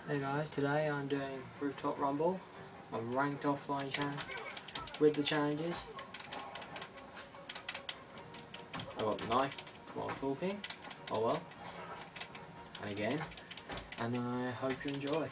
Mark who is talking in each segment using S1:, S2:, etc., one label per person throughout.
S1: Hey guys, today I'm doing Rooftop Rumble, a ranked offline challenge with the challenges. I got knifed while talking, oh well, and again, and I hope you enjoy.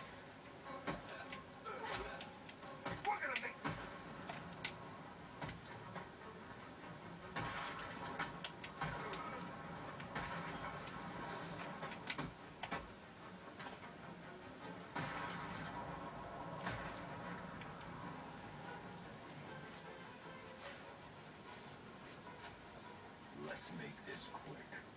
S2: Let's make this quick.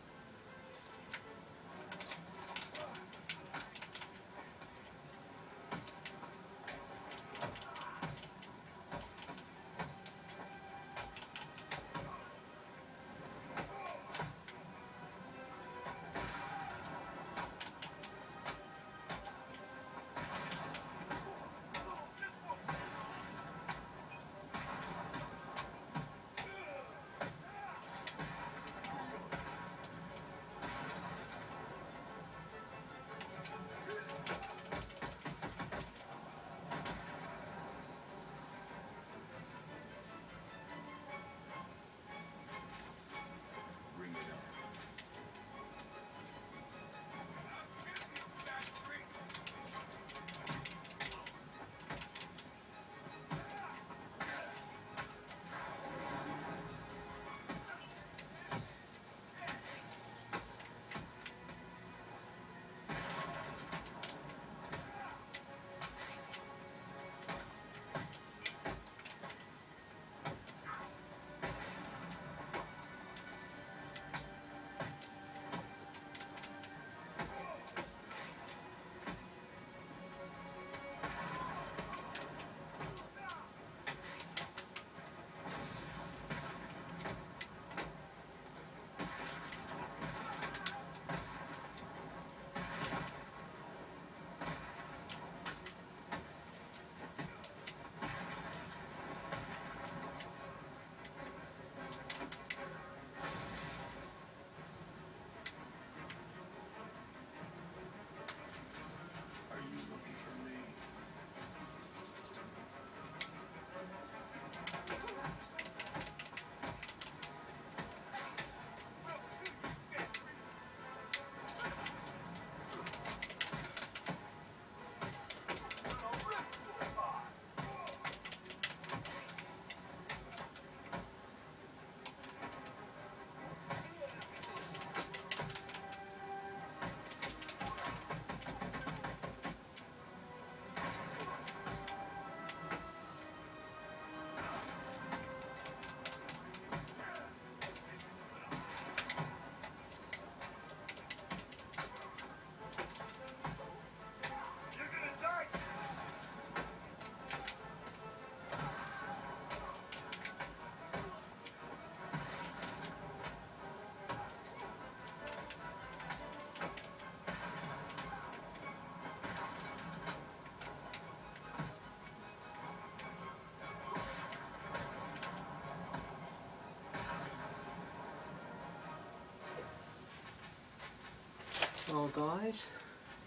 S1: Well guys,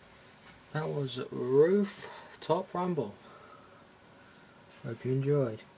S1: that was Rooftop Rumble. Hope you enjoyed.